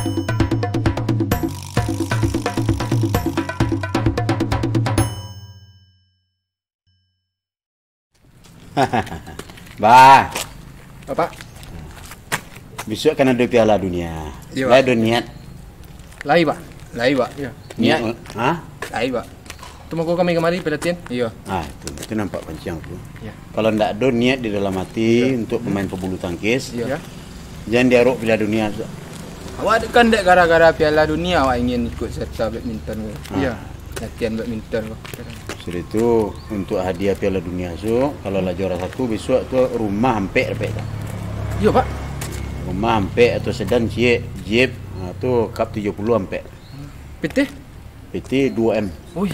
Bah, Bapak, besok kan ada Piala Dunia. Iya, Lah Pak. ada niat. Lai Pak. Lai Pak. Iya. Niat. Hah? Lai Pak. Temu kami kemari pelatihan. Iya. Ah, itu nampak pancing tuh. Iya. Kalau ndak ada niat di dalam hati untuk pemain pebulu tangkis, Iya. jangan diaruk Piala Dunia. Awak kan dek gara-gara Piala Dunia awak ingin ikut serta badminton ke? Iya. Latihan badminton ke? Sudah itu untuk hadiah Piala Dunia so, kalau lah juara satu besok tu rumah hampir dapat. Iya Pak. Rumah hampir atau sedan jeep, tu kap 70 hampir. PT. PT 2M. Ui.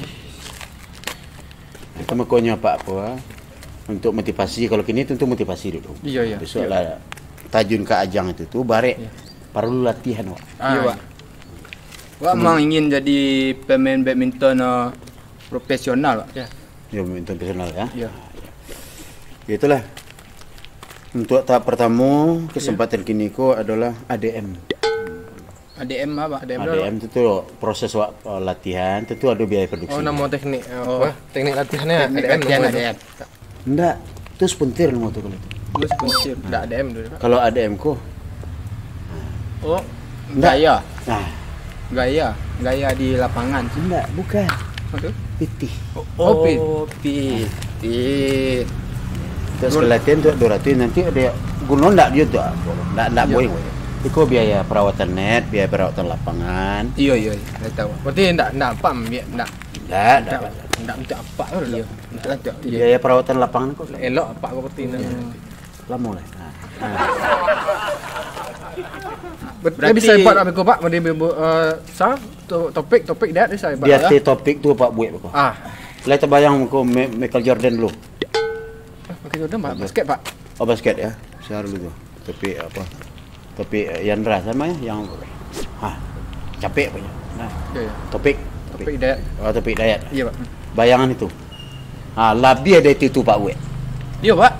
Itu makanya apa untuk motivasi. Kalau kini tentu motivasi dulu. Iya, iya. Besok lah tajun ke ajang itu tu barek. Iya. Perlu latihan wak. Iya Pak. Awak memang ingin jadi pemain badminton profesional Pak? Ya. Ya badminton profesional ya. Iya. Itulah. Untuk tahap pertama kesempatan kini ko adalah ADM. ADM apa? ADM itu tu proses latihan tentu ada biaya produksi. Oh, nama teknik. Apa? Teknik latihannya Teknik ADM. latihan namanya. ADM. Enggak, itu sepentir nama tu kalau itu. Gue sponsor. Enggak ADM dulu Pak. Kalau ADM ko, Oh, Nggak. gaya. nah, Gaya di lapangan. enggak, bukan. Apa tu? PT. Oh, pit. pit. Terus ke latihan tu 200 nanti ada gunung enggak dia tu. Enggak Iya. boleh. Itu biaya perawatan net, biaya perawatan lapangan. Iya, saya tahu. Berarti enggak pam biar enggak Enggak. minta apa tu. Iya. Enggak lanjut. Iya. Biaya perawatan lapangan kok Elok apa kau berarti. lama lah. Berarti bisa buat apa kau Pak? Sa topik dia saya buat. Biar topik tu Pak buat apa? Ah, Lah terbayang ko Michael Jordan dulu. pakai Jordan Pak. Basket Pak. Oh basket ya. Saya dulu tu. Tapi apa? Tapi Yandra sama ya yang capek punya. Nah, Iya, iya. topik. Topik dia. Oh, topik diet. Iya Pak. Bayangan itu. Lebih ada itu Pak buat. Iya Pak.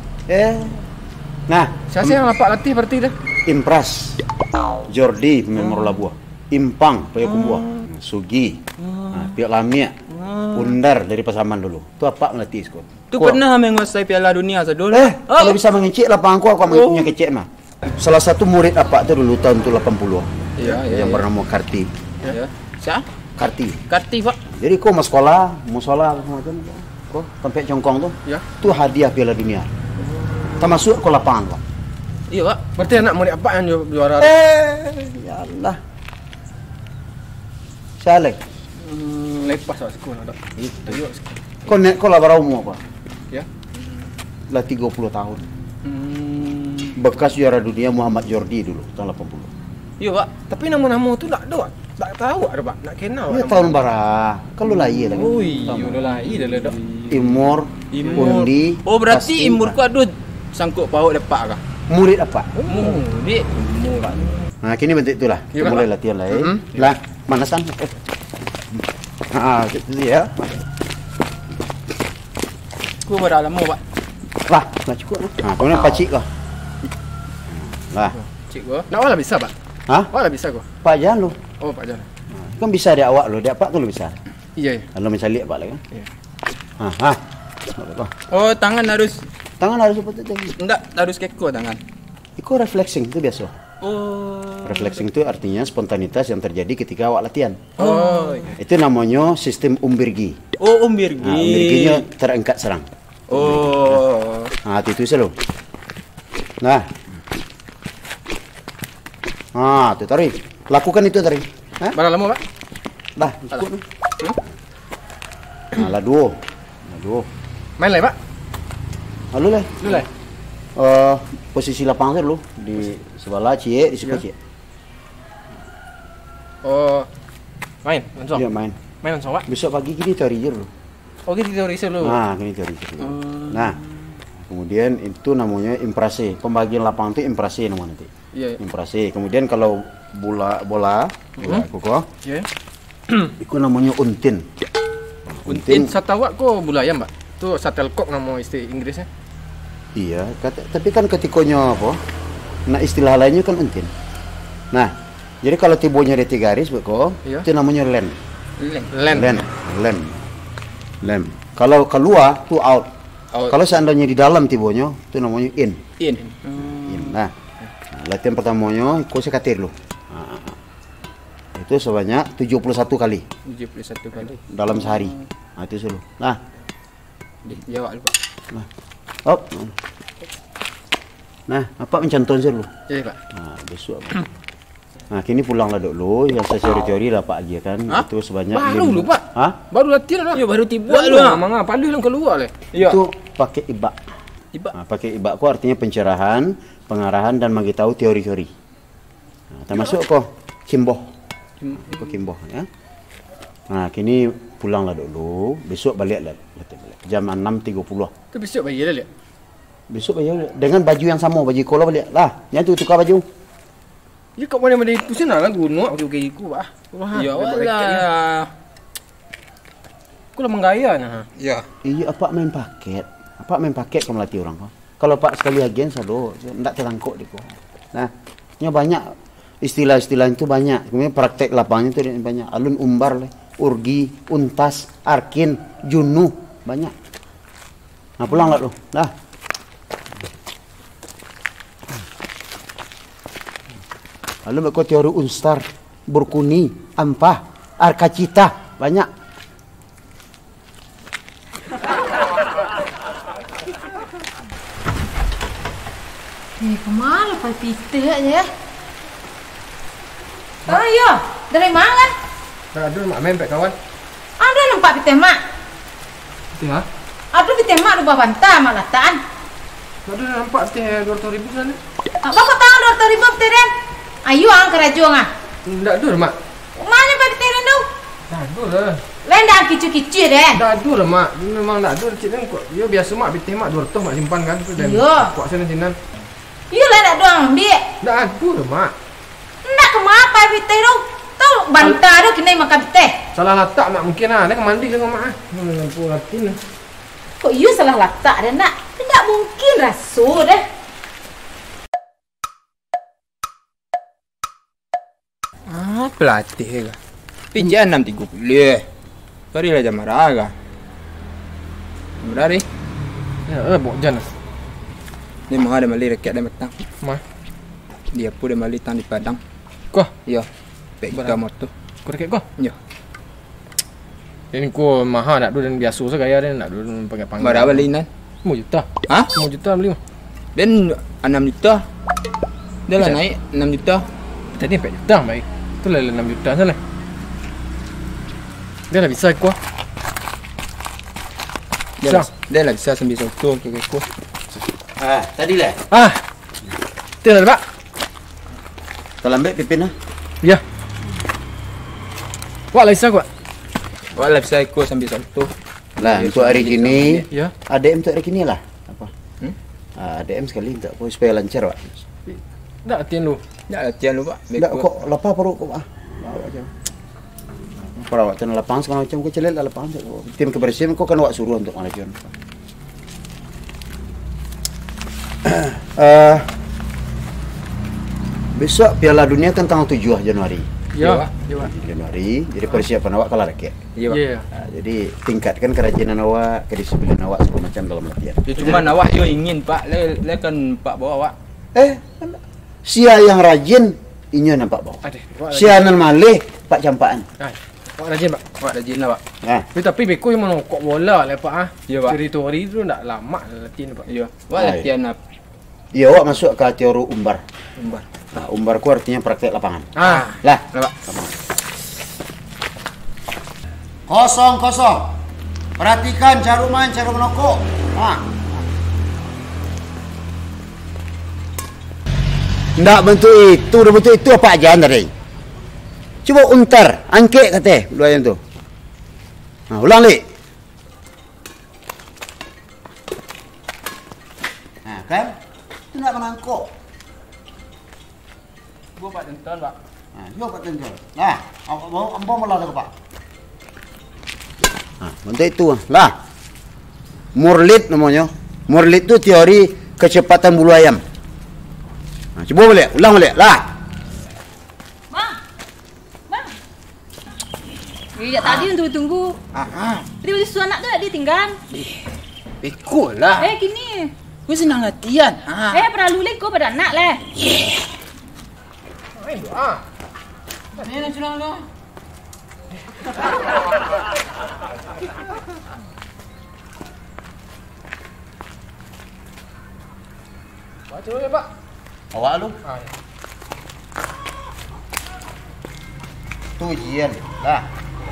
Nah, Siapa yang lapak latih berarti dah? Impras, Jordi pemain Morolabua, Impang Payakumbuh, Sugi, Pihak Lamia, Undar dari Pasaman dulu. Tu apa melatih skor? Tu pernah menguasai Piala Dunia sedul. Kalau bisa mengecek lapangan aku punya kecek mah. Salah satu murid apa tu dulu tahun tu 80. Iya, yang bernama Karti. Ya. Siapa? Karti. Karti Pak. Jadi kau mau sekolah macam kau sampai congkong tu. Ya. Tu hadiah Piala Dunia. Termasuk kau lapangan Pak. Iya Pak. Berarti anak murid apa yang juara? Ya Allah. Saleh. Lepas Pak sekolah dah. Itu. Kau lah berapa umur Pak? Ya. Lah 30 tahun. Bekas juara dunia Muhammad Jordi dulu tahun 80. Iya Pak. Tapi nama-nama tu tak ada. Tak tahu ada Pak. Nak kenal. Ya tahun bara. Kalau lahir lagi. Ui, udah lahir dah dah. Imur, Undi. Oh berarti Pasti. imur ku ada sangkut paut depak kah? Murid apa? Murid. Nah, kini bentuk itulah. Iya, Kita Pak. mulai latihan lain. Lah, manasan. Itu ya. Ku pada lama Pak. Lah, nak cukup lah. Kemudian pacik kau. Lah. Cik gua. Nak wala bisa Pak. Hah? Wala bisa kau. Pak jangan lu. Oh Pak Jan. Kan bisa dia awak lu, dia apa tu lu bisa. Iya iya. Kalau misalnya lihat Pak lagi kan. Iya. Oh tangan harus Tangan harus seperti itu. enggak harus keko tangan. Itu reflexing itu biasa. Oh. Reflexing itu artinya spontanitas yang terjadi ketika awak latihan. Oh. Iya. Itu namanya sistem Umbergi. Oh Birgi. Umberginya terangkat serang. Oh. Itu selalu. Nah. Itu tarik. Lakukan itu tarik. Berapa lama Pak? Dah, cukup. Lah dua. Main lah Pak. Lalu lah. Dulu lah. Posisi lapangan tu dulu di sebelah cie, di sebelah cie. Oh. Main langsung. Dia main. Main langsung Pak. Besok pagi gini teori je dulu. Oh gitu teori dulu. Gini teori dulu. Nah, kemudian itu namanya imprasi. Pembagian lapangan itu imprasi namanya nanti. Iya. Imprasi. Kemudian kalau bola koko, Iya. itu namanya untin. Untin satawak ko bulayam Pak. Tu satelkok nama istilah Inggrisnya. Iya, tapi kan ketikanya apa? Nah istilah lainnya kan untin. Nah, Jadi kalau tibonya ada 3 garis, Beko, Iya. itu namanya land. Land. Land. Kalau keluar tuh out. Out. Kalau seandainya di dalam tibonya itu namanya in. In. Nah, latihan pertamanya kau sekatir lu. Itu sebanyak 71 kali 71 kali. dalam sehari. Itu selalu. Nah, Jawab lupa. hop. Nah, apa mencantum selalu? Ya, Pak. Nah, besok apa? Nah, kini pulanglah dulu. Yang saya teori dapat aja kan. Hah? Itu sebanyak Baru lu, Pak. Hah? Baru latihan lah. Ya baru tiba Buat lu. lu manga padahal yang keluar le. Iya. Itu pakai ibak. Tiba. Nah, pakai ibak ku artinya pencerahan, pengarahan dan bagi tahu teori-teori. Nah, termasuk kok kimboh. Kimboh ya. Nah, kini pulanglah dulu. Besok baliklah. Jam 6.30. Tu besok bagi le. Besok balik dengan baju yang sama, baju kola balik. Lah, yang tu tukar baju. Ya kat mana-mana itu sih nak guna aku kayak iku bah. Ya Allah. Aku lah menggayanya. Ya. Iya, apa main paket? Apa main paket kau melatih orang kau? Kalau Pak sekali agen sado, ndak terangkuk di kau. Nah, nya banyak istilah-istilah itu banyak. Kemudian praktek lapangan itu banyak. Alun umbar, urgi, untas, arkin, junu, banyak. Nah, pulang lah lu. Dah. Lalu kau teori unstar, burkuni, ampah, arkacita, banyak. Kemana Pak Peter aja ya? Oh iya, dari mana? Tak ada mak main pek kawan. Ada nampak Peter mak. Ya. Ada Peter mak lupa bantah mak lataan. Tak ada nampak teh 200,000 sana. Bapak tahu 200,000 Peter Ren? Ayo ang kerajaan ah. Tak ada mak. Mana Pak Peter Ren tu? Tak ada lah. Lain dah kicu-kicu Ren. Tak ada lah mak. Memang tak ada cik dan kok. Ya biasa mak bitih mak 200 mak simpan kan tu dan. Ya. Kuat sana sinan. Iya lain tak doang ambil. Tak ada lah mak. Nak ke mak Pak Peter tu? Tahu bantah tu kena makan Peter. Salah letak mak mungkin ah. Dia ke mandi dengan mak ah. Lampu latin. Kok you salah letak dah nak? Tidak mungkin rasul dah. Pelatih ke? Pinjam 6.30. Kari lah jam marah ke? Berari. Ya, bok jan. Ni mah ada mali rakyat dan petang. Mak. Dia pun ada mali tang di Padang. Kau, Ya. Pek kita motor. kau dekat kau. Ya. Ini kau mahal nak dulu dan biasa saya gaya dia nak dulu panggil. Berapa balinan? 5 juta. Ha? 5 juta beli mah. Dan 6 juta. Dia lah Bisa? naik 6 juta. Tadi 4 juta baik. Tu lah 6 juta sana. Dia lah bisa kau. Dia lah bisa sambil soto ke aku. Ah, tadi lah. Ah. Tu lah pak. Terlambat pipin lah. Ya. Wah lah bisa kau. Walau bisa aku sambil soto. Lah, untuk hari kini, Ya. ADM untuk hari kini lah. Apa? Hmm? ADM sekali untuk apa supaya lancar, Pak. Tak latihan lu. Ya latihan lu pak. Enggak kok lapar perut kok, ah. Bawa aja. Perawatan lapangan segala macam kau celit lah lapangan. Tim kebersihan kau kan awak suruh untuk manajemen. Besok Piala Dunia kan tanggal 7 Januari. Ya, Ya. Pak. Ya pak. Januari, jadi persiapan awak kalah rakyat. Iya pak. Ya. Jadi tingkatkan kerajinan awak, kedisiplinan awak segala macam dalam latihan. Ya cuma awak yo ingin pak. Le kan pak bawa awak. Sia yang rajin, inyo nampak bawah. Ada. Wak Sia nan malih, Pak campaan. Wak rajin pak. Awak dah jin lah pak. Nah, Tapi beko yang menokok bola lah pak ah. Ya, Pak. Teritori tu tak lama latihan pak. Iya. Awak Ay. latihan apa? iya awak masuk ke teori umbar. Umbar. Nah, umbarku artinya praktek lapangan. Ah. Lah, Lah pak. kosong. Perhatikan cara main, cara menokok. Nah. Ndak bentuk itu, udah bentuk itu apa aja tadi? Coba untar, angkek kata dua yang tu. Nah, ulang li. Nah, kan? Itu nak menangkok. Gua pak tenton pak. Nah, juga Pak Tenjol. Nah, ambo malah ke Pak. Nah, bentuk itu lah. Murlid namanya. Murlid itu teori kecepatan bulu ayam. Nah, coba balik, ulang balik. Lah. Mak. Dari tadi tunggu-tunggu. Tadi beli susu anak tu dia tinggal. Beko lah. Gini. Gue senang latihan. Perlu leko pada anak lah. Ni nak curang dah. Baca dulu ya, Pak. Awak lu. Ah, ya. Tu ujian lah.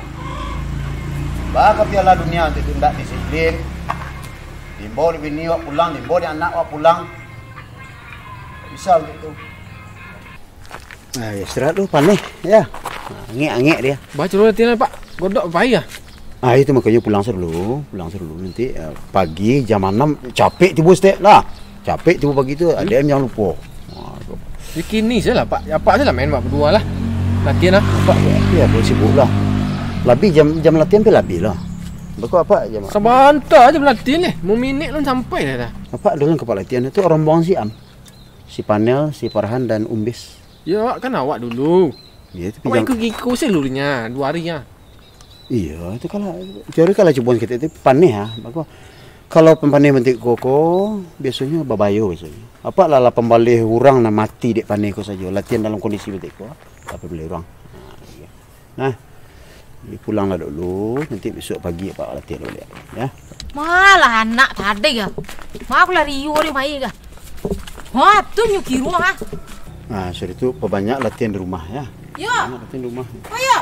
Baka Piala Dunia itu tidak disiplin. Dimbawa di bini awak pulang, dimbawa di anak awak pulang. Bisa begitu. Nah, ya istirahat lu panih ya. Angek-angek dia. Baca dulu latihan, Pak. Godok payah. Itu makanya pulang dulu nanti pagi jam 6 capek tiba stek lah. Capek tiba pagi tu ADM jangan lupa. Bikini je lah, Pak. Ya, Pak je lah main, Pak. Berdua lah. Latihan lah. Apa ya boleh sibuk lah. Lebih jam latihan lebih lah. Bakal apa jam? Sebentar aja berlatih ni. Mau minit lah sampai dah. Apa dengan kepala latihan itu rombongan si Am. Si Panel, si Farhan dan Umbis. Ya, kan awak dulu. Ya, tapi Awak ikut seluruhnya 2 hari ya. Iya, itu kalau cubuan kita itu paneh ya. Bakal kalau pempaneh bentik koko biasanya babayo biasanya. Apa lala pembalih orang na mati dek paneh ko saja. Latihan dalam kondisi bentik ko. Apa beli orang. Nah, pulanglah dulu. Nanti besok pagi Pak latihan dulu ya. Malah anak tadi ya. Aku lari yuri mai ga. Wah, tu nyuki rumah. Nah, sudah itu perbanyak latihan di rumah ya. Ya. Latihan di rumah. Oh ya.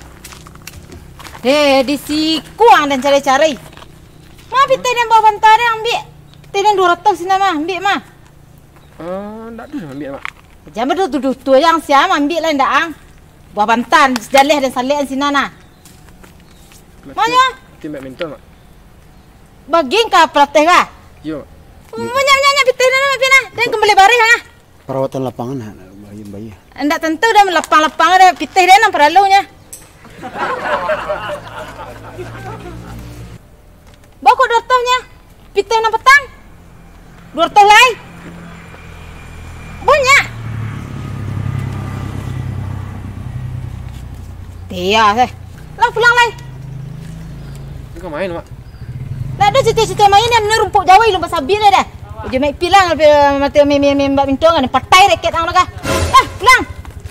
Di sikuang dan cari-cari. Ma pita dan bawa bantar ambil. Tenen 200 sini mah, ambil mah. Tak ada ambil, Pak. Jangan berdua tu yang siam ambil lah ndaang. Bawa bantan, sejaleh dan saleh sini nah. Mana? Tim badminton, Pak. Baging ka praktek ka? Yo. Menyanyi pita dan pina dan kembali barih ha. Perawatan lapangan bayi. Ndak tentu dah lapang-lapang ada pita dan yang perlunya. Bawa kok dortohnya. Pita yang petang. Dortoh lai. Banyak. Tia seh. Lah pulang lai. Kau main, Pak. Lah ada cerita-cerita main yang rumput Jawa ilmu sabil dah. Ujung mai pilang mati mbak bintong kan patai raket ang naga. Lah pulang.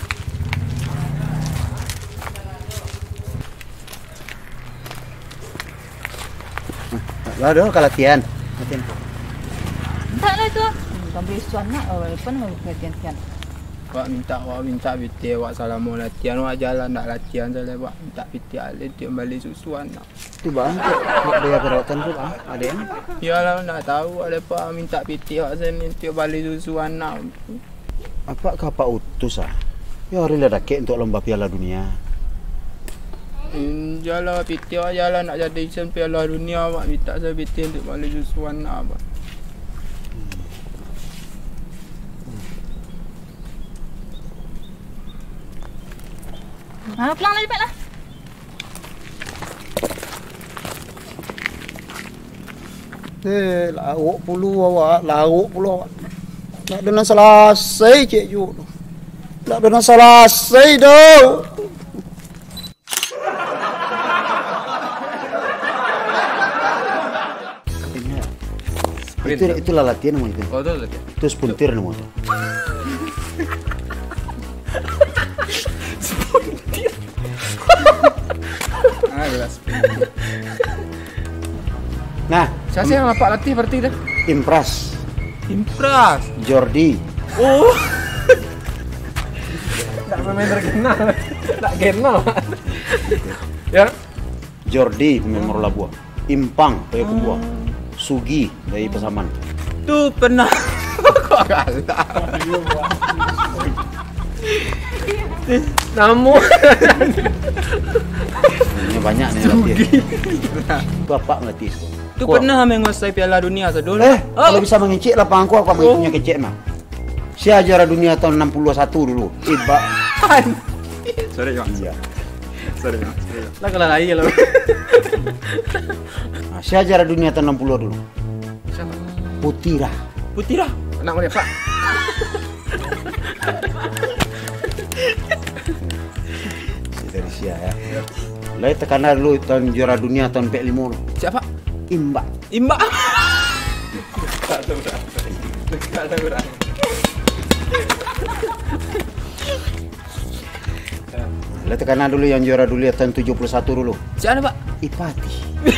Lah dah kalau latihan. Tak lah tu. Sambil suanak apa nak latihan. Wak minta piti wak salah mau latihan wak jalan nak latihan saja wak minta piti alih dia balik susuan nak. Itu bang, nak biaya perawatan tu bang, ada yang? Iyalah nak tahu ada apa minta piti wak sini dia balik susuan nak. Apakah Pak utus ah? Ya hari lah rakyat untuk lomba Piala Dunia. Jalan piti wak jalan nak jadi isen Piala Dunia wak minta saya piti untuk balik susuan nak wak. Pulang lah cepat lah. Laruk pulu awak. Nak dengar selesai cik Ju. Nak dengar selesai dah. Itulah latihan nama itu. Oh tu latihan. Itu spuntir nama itu. Nah, Siapa yang lapak latih berarti dah? Impras, Jordi. Oh. Tak pemain terkenal. Tak kenal. Ya. Jordi pemain Morolabua. Impang dari Kubua. Sugi dari Pesaman. Tu pernah kok kalah. Namun Ini banyak nih latihan. Bapak melatih. Tu pernah menguasai Piala Dunia sedul. Kalau bisa mengecek lapangan aku punya kecek mah. Sia juara dunia tahun 61 dulu. Iba. Sorry, Mak. Iya. Sorry, Mak. lah kalau lagi kalau. Nah, sia juara dunia tahun 60 dulu. Siapa? Putira. Putira. Anak mulia Pak. Dari sia ya. Lai tekanan dulu tahun juara dunia tahun 45 lu. Siapa? Imba. Imba. Lai tekanan dulu yang juara dunia tahun 71 dulu. Siapa Pak? Ipati.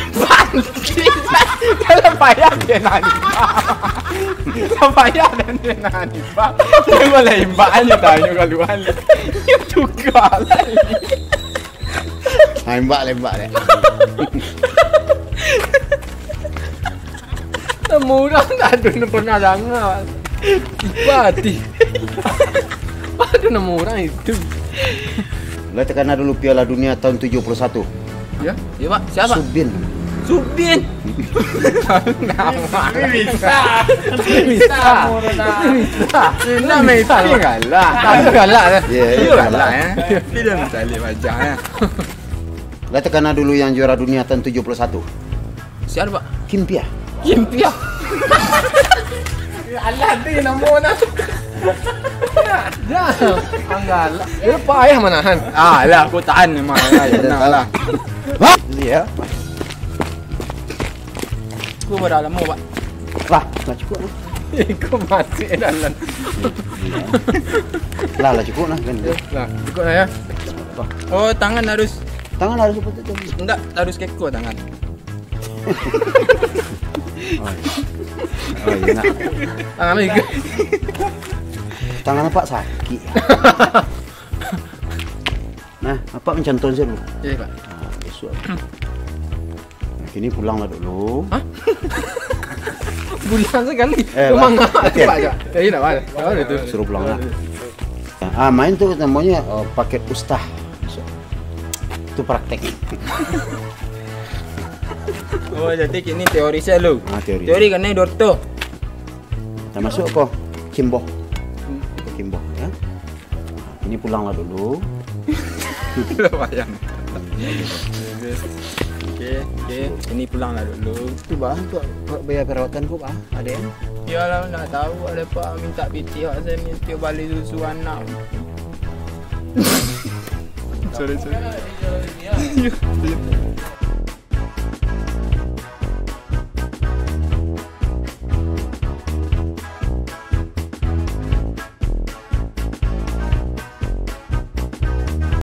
Kalau payah dia nani Pak. Payah dan dia nani Pak. Dia boleh Imba aja tanya kaluan. Dia juga lah. Imba deh. Murah tak ada pernah dengar. Ipati. Ada nama orang itu. Lai tekanan dulu Piala Dunia tahun 71. Ya, ya Pak. Siapa? Subin. Subin. Nama bisa. Nama itu galak. Tak galak dah. Ya, Itu galak. galak ya. Tidak mencari wajahnya. Lai tekanan dulu yang juara dunia tahun 71. Siapa Pak? Kimpia. Kimpia. Alah dia nama orang. Ya, galak. Dia payah manahan. Ah lah aku tahan memang lah. Iya. Aku berdalam mau Pak. Lah cukup lah. Ikut mati dalam. Lah cukup lah kan. Lah, ikut lah ya. Oh tangan harus Tangan harus seperti itu. enggak harus keko tangan. Oh iya nak. Tangan lagi. Tangan apa sakit. Nah, apa mencontoh saya dulu? Ya, Pak. Nah, besok. Nah, kini pulanglah dulu. Bulan sekali. Pak, latihan. Pak, Cak. Ya, tidak apa. Apa itu? Suruh pulang lah. Main tuh namanya paket ustah. Itu praktek. Oh jadi ini teori saya lu. Teori. Teori kan ini Dorto. Nah, masuk apa? Kimbo. Kimbo ya. Ini pulanglah dulu. Lumayan. Oke, ini pulang lah dulu. Itu bah untuk biaya perawatanku bah. Ada yang? Ya lah nak tahu ada Pak minta piti Pak saya minta balik susu anak. Sorry.